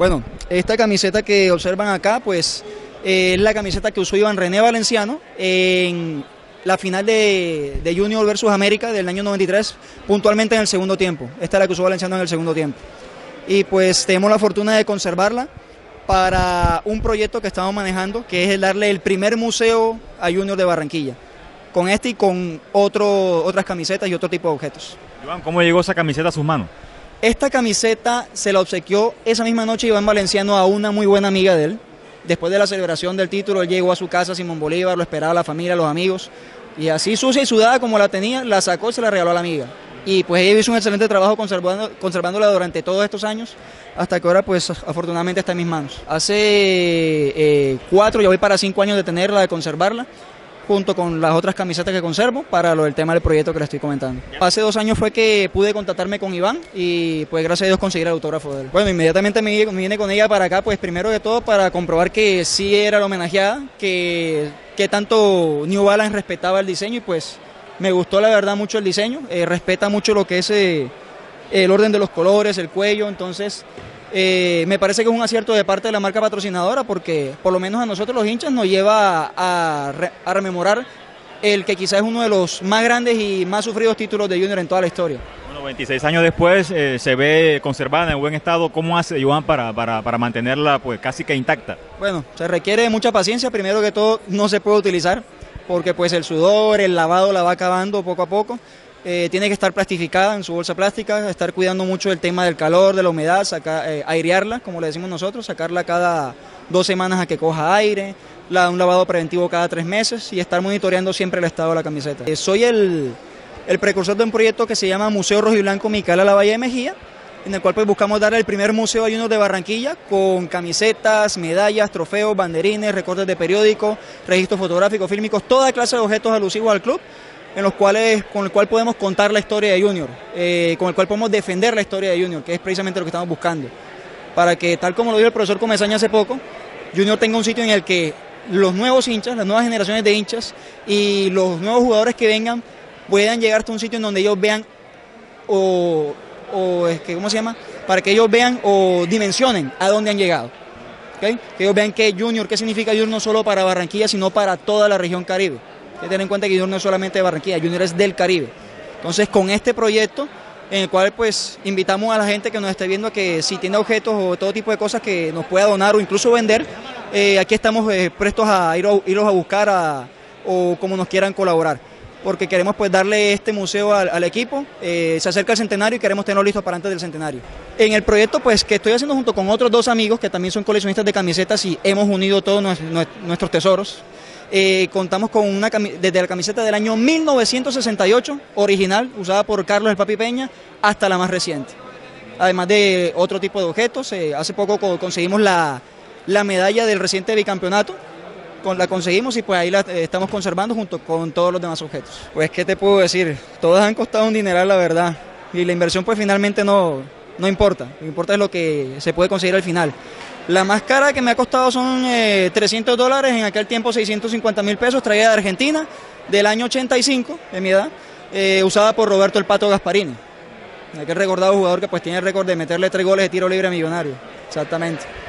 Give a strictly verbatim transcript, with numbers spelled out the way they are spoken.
Bueno, esta camiseta que observan acá, pues eh, es la camiseta que usó Iván René Valenciano en la final de, de Junior versus América del año noventa y tres, puntualmente en el segundo tiempo. Esta es la que usó Valenciano en el segundo tiempo. Y pues tenemos la fortuna de conservarla para un proyecto que estamos manejando, que es el darle el primer museo a Junior de Barranquilla, con este y con otro, otras camisetas y otro tipo de objetos. Iván, ¿cómo llegó esa camiseta a sus manos? Esta camiseta se la obsequió esa misma noche Iván Valenciano a una muy buena amiga de él. Después de la celebración del título, él llegó a su casa, Simón Bolívar, lo esperaba la familia, los amigos, y así sucia y sudada como la tenía, la sacó y se la regaló a la amiga. Y pues ella hizo un excelente trabajo conservando, conservándola durante todos estos años, hasta que ahora pues afortunadamente está en mis manos. Hace eh, cuatro, ya voy para cinco años de tenerla, de conservarla, junto con las otras camisetas que conservo para lo del tema del proyecto que le estoy comentando. Hace dos años fue que pude contactarme con Iván y pues gracias a Dios conseguir el autógrafo de él. Bueno, inmediatamente me, me vine con ella para acá, pues primero de todo para comprobar que sí era la homenajeada, que, que tanto New Balance respetaba el diseño y pues me gustó la verdad mucho el diseño, eh, respeta mucho lo que es eh, el orden de los colores, el cuello, entonces eh, me parece que es un acierto de parte de la marca patrocinadora porque por lo menos a nosotros los hinchas nos lleva a, a, a rememorar el que quizás es uno de los más grandes y más sufridos títulos de Junior en toda la historia. Bueno, veintiséis años después eh, se ve conservada en buen estado. ¿Cómo hace Iván para, para, para mantenerla pues casi que intacta? Bueno, se requiere mucha paciencia, primero que todo no se puede utilizar porque pues el sudor, el lavado la va acabando poco a poco. Eh, tiene que estar plastificada en su bolsa plástica, estar cuidando mucho el tema del calor, de la humedad, sacar, eh, airearla, como le decimos nosotros, sacarla cada dos semanas a que coja aire, la, un lavado preventivo cada tres meses y estar monitoreando siempre el estado de la camiseta. Eh, soy el, el precursor de un proyecto que se llama Museo Rojiblanco Micaela Lavalle de Mejía, en el cual pues buscamos darle el primer museo a Junior de Barranquilla con camisetas, medallas, trofeos, banderines, recortes de periódicos, registros fotográficos, fílmicos, toda clase de objetos alusivos al club, en los cuales, con el cual podemos contar la historia de Junior, eh, con el cual podemos defender la historia de Junior, que es precisamente lo que estamos buscando, para que, tal como lo dijo el profesor Comesaña hace poco, Junior tenga un sitio en el que los nuevos hinchas, las nuevas generaciones de hinchas y los nuevos jugadores que vengan puedan llegar hasta un sitio en donde ellos vean o... o es que, ¿cómo se llama? Para que ellos vean o dimensionen a dónde han llegado. ¿Okay? Que ellos vean que Junior, qué significa Junior no solo para Barranquilla, sino para toda la región Caribe. Hay que tener en cuenta que Junior no es solamente de Barranquilla, Junior es del Caribe. Entonces, con este proyecto, en el cual pues invitamos a la gente que nos esté viendo a que si tiene objetos o todo tipo de cosas que nos pueda donar o incluso vender, eh, aquí estamos eh, prestos a ir, irlos a buscar a, o como nos quieran colaborar, porque queremos pues darle este museo al, al equipo, eh, se acerca el centenario y queremos tenerlo listo para antes del centenario. En el proyecto pues que estoy haciendo junto con otros dos amigos que también son coleccionistas de camisetas y hemos unido todos nuestros, nuestros tesoros, eh, contamos con una desde la camiseta del año mil novecientos sesenta y ocho, original, usada por Carlos el Papi Peña, hasta la más reciente. Además de otro tipo de objetos, eh, hace poco conseguimos la, la medalla del reciente bicampeonato, Con, la conseguimos y pues ahí la eh, estamos conservando junto con todos los demás objetos. Pues qué te puedo decir, todas han costado un dineral la verdad y la inversión pues finalmente no, no importa, lo que importa es lo que se puede conseguir al final. La más cara que me ha costado son eh, trescientos dólares, en aquel tiempo seiscientos cincuenta mil pesos, traída de Argentina, del año ochenta y cinco, de mi edad, eh, usada por Roberto el Pato Gasparini, aquel recordado jugador que pues tiene el récord de meterle tres goles de tiro libre a Millonario, exactamente.